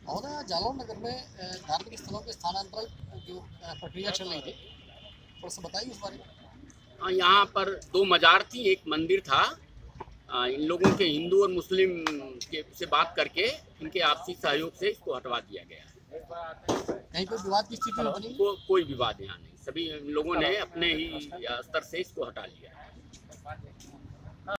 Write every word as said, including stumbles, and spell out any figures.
महोदय, जालौन नगर में अ, धार्मिक स्थलों के स्थानांतरण जो अ, प्रक्रिया चल रही थी, थोड़ा सा बताइए उस बारे में। हाँ, यहाँ पर दो मजार थी, एक मंदिर था। आ, इन लोगों के हिंदू और मुस्लिम के से बात करके इनके आपसी सहयोग से इसको हटवा दिया गया है। कहीं कोई विवाद की स्थिति बनी? को, कोई विवाद यहाँ नहीं, सभी लोगों ने अपने ही स्तर से इसको हटा लिया है।